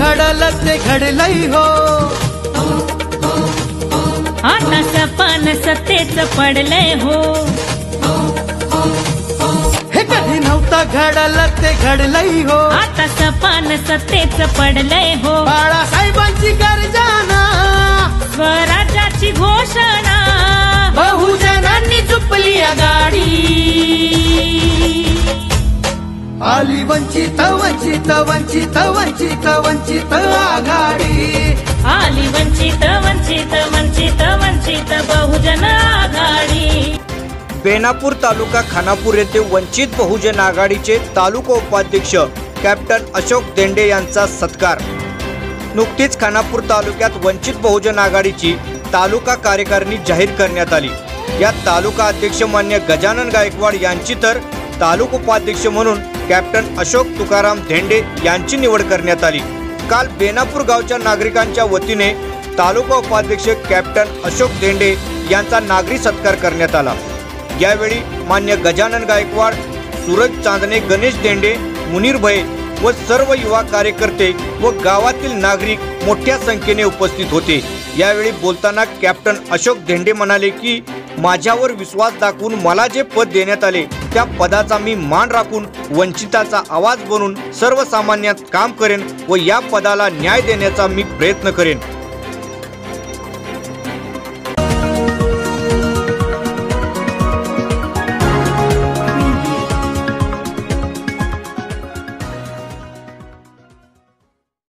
घडलं ते घडलंय हो, आता सपान सत्तेच पडलंय हो, हे कधी नव्हतं घडलं ते घडलंय हो, आता सपान सत्तेच पडलंय हो, बाळासाहेबांची गर्जना, स्वराज्याची घोषणा, बहुजनांनी झुपली आघाडी, आली वंचित वंचित वंचित वंचित वंचित आघाडी, आली वंचित वंचित वंचित वंचित बहुजन आघाडी। बेनापूर तालुका खानापूर येथे वंचित बहुजन आघाडीचे तालुका उपाध्यक्ष कॅप्टन अशोक धेंडे यांचा सत्कार। नुकतीच खानापूर तालुक्यात वंचित बहुजन आघाडीची तालुका कार्यकारिणी जाहीर करण्यात आली। या तालुका अध्यक्ष मान्य गजानन गायकवाड यांची तर तालुका उपाध्यक्ष म्हणून कॅप्टन अशोक तुकाराम धेंडे यांची निवड करण्यात आली। काल बेनापूर गावच्या नागरिकांच्या वतीने तालुका उपाध्यक्ष कॅप्टन अशोक धेंडे यांचा नागरी सत्कार करण्यात आला। यावेळी मान्य गजानन गायकवाड, सूरज चांदणे, गणेश धेंडे, मुनीर भये व सर्व युवा कार्यकर्ते व गावातील नागरिक मोठ्या संख्येने उपस्थित होते। यावेळी बोलताना कॅप्टन अशोक धेंडे म्हणाले की माझ्यावर विश्वास दाखवून मला जे पद देण्यात आले त्या पदाचा मी मान राखून वंचिताचा आवाज बनून सर्वसामान्यांत काम करेन व या पदाला न्याय देण्याचा मी प्रयत्न करेन।